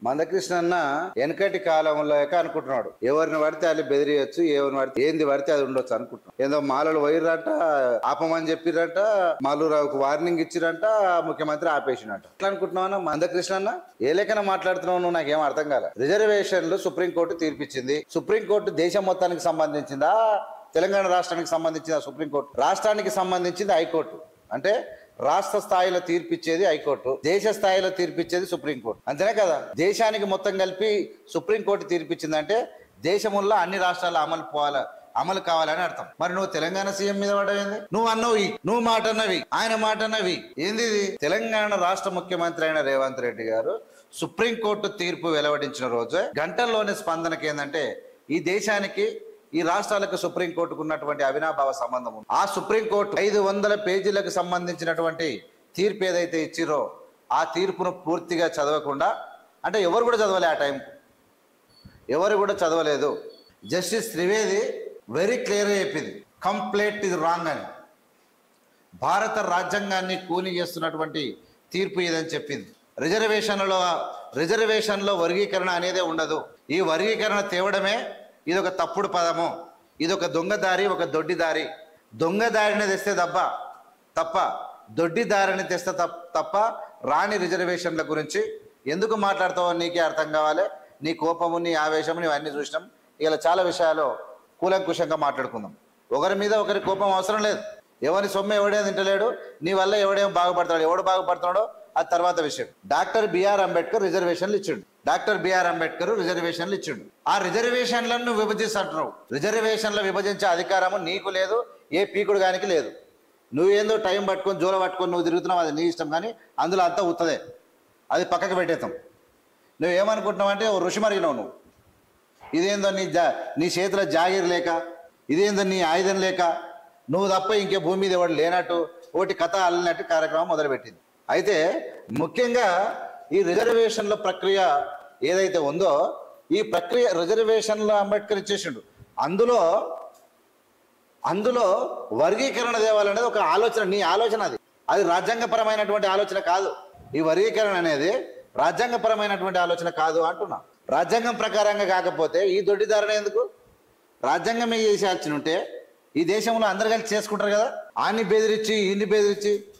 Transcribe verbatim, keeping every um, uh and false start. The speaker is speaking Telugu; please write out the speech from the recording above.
మందకృష్ణ అన్న వెనకటి కాలంలో అనుకుంటున్నాడు ఎవరిని పడితే వాళ్ళు బెదిరియచ్చు, ఎవరిని పడితే ఏంది పడితే అది ఉండొచ్చు అనుకుంటున్నాడు. ఏదో మాలలు వైరంట, ఆపమని చెప్పిరంట, మాలూరావుకు వార్నింగ్ ఇచ్చిరంట, ముఖ్యమంత్రి ఆపేసినట్ట. ఎట్లా అనుకుంటున్నావు మందకృష్ణ అన్న? ఏ లెక్కన మాట్లాడుతున్నావు నువ్వు? నాకేం అర్థం కాలే. రిజర్వేషన్లు సుప్రీంకోర్టు తీర్పిచ్చింది. సుప్రీంకోర్టు దేశం మొత్తానికి సంబంధించిందా, తెలంగాణ రాష్ట్రానికి సంబంధించిందా? సుప్రీంకోర్టు రాష్ట్రానికి సంబంధించింది హైకోర్టు. అంటే రాష్ట్ర స్థాయిలో తీర్పిచ్చేది హైకోర్టు, దేశ స్థాయిలో తీర్పిచ్చేది సుప్రీంకోర్టు, అంతేనే కదా? దేశానికి మొత్తం కలిపి సుప్రీంకోర్టు తీర్పిచ్చిందంటే దేశముల్లో అన్ని రాష్ట్రాలు అమలు పోవాలి, అమలు కావాలని అర్థం. మరి నువ్వు తెలంగాణ సీఎం మీద పడవేంది? నువ్వు అన్నవి, నువ్వు మాట అన్నవి, ఆయన మాట అన్నవి ఏంది? తెలంగాణ రాష్ట్ర ముఖ్యమంత్రి అయిన రేవంత్ రెడ్డి గారు సుప్రీంకోర్టు తీర్పు వెలువడించిన రోజే గంటల్లోనే స్పందనకి ఏంటంటే ఈ దేశానికి, ఈ రాష్ట్రాలకు సుప్రీంకోర్టుకు ఉన్నటువంటి అవినాభావ సంబంధం ఉంది. ఆ సుప్రీంకోర్టు ఐదు వందల పేజీలకు సంబంధించినటువంటి తీర్పు ఏదైతే ఇచ్చిరో ఆ తీర్పును పూర్తిగా చదవకుండా, అంటే ఎవరు కూడా చదవలే ఆ టైంకు, ఎవరు కూడా చదవలేదు. జస్టిస్ త్రివేది వెరీ క్లియర్గా చెప్పింది, కంప్లైంట్ ఇది రాంగ్ అని. భారత రాజ్యాంగాన్ని కూని చేస్తున్నటువంటి తీర్పు ఇదని చెప్పింది. రిజర్వేషన్లలో రిజర్వేషన్లో వర్గీకరణ అనేదే ఉండదు. ఈ వర్గీకరణ తేవడమే ఇదొక తప్పుడు పదము, ఇదొక దొంగదారి, ఒక దొడ్డిదారి. దొంగదారిని తెస్తే తప్ప తప్ప దొడ్డిదారిని తెస్తే తప్ప రాని రిజర్వేషన్ల గురించి ఎందుకు మాట్లాడతావో నీకే అర్థం కావాలి. నీ కోపము, నీ ఆవేశము నీవన్నీ చూసినాం. ఇలా చాలా విషయాలు కూలంకుషంగా మాట్లాడుకుందాం. ఒకరి మీద ఒకరి కోపం అవసరం లేదు. ఎవరి సొమ్ము ఎవడే తింటలేడు, నీ వల్ల ఎవడేం బాగుపడతాడు, ఎవడు బాగుపడుతున్నాడో అది తర్వాత విషయం. డాక్టర్ బిఆర్ అంబేద్కర్ రిజర్వేషన్లు ఇచ్చిండు. డాక్టర్ బిఆర్ అంబేద్కర్ రిజర్వేషన్లు ఇచ్చిండు. ఆ రిజర్వేషన్లను నువ్వు విభజిస్తుంటున్నావు. రిజర్వేషన్లు విభజించే అధికారము నీకు లేదు, ఏ పీకుడు గానికి లేదు. నువ్వేందో టైం పట్టుకొని జోల పట్టుకొని నువ్వు తిరుగుతున్నావు, అది నీ ఇష్టం. కానీ అందులో అంతా ఉత్తదే, అది పక్కకు పెట్టేస్తాం. నువ్వేమనుకుంటున్నావు అంటే ఓ ఋషి మరిగినావు నువ్వు. ఇదేందో నీ జా నీ చేతిలో జాగీర్ లేక, ఇదేందో నీ ఆయుధం లేక, నువ్వు తప్ప ఇంకే భూమి మీద ఎవడు లేనట్టు ఒకటి కథ అల్లినట్టు కార్యక్రమం మొదలుపెట్టింది. అయితే ముఖ్యంగా ఈ రిజర్వేషన్ల ప్రక్రియ ఏదైతే ఉందో ఈ ప్రక్రియ రిజర్వేషన్లో అంబేద్కర్ ఇచ్చేసిండు. అందులో అందులో వర్గీకరణ తేవాలనేది ఒక ఆలోచన, నీ ఆలోచన. అది అది రాజ్యాంగపరమైనటువంటి ఆలోచన కాదు. ఈ వర్గీకరణ అనేది రాజ్యాంగపరమైనటువంటి ఆలోచన కాదు అంటున్నా. రాజ్యాంగం ప్రకారంగా కాకపోతే ఈ దొడ్డిదారణ ఎందుకు? రాజ్యాంగమే చేసేయాల్సి ఉంటే ఈ దేశంలో అందరు కలిసి చేసుకుంటారు కదా. ఆన్ని బెదిరించి ఇన్ని బెదిరించి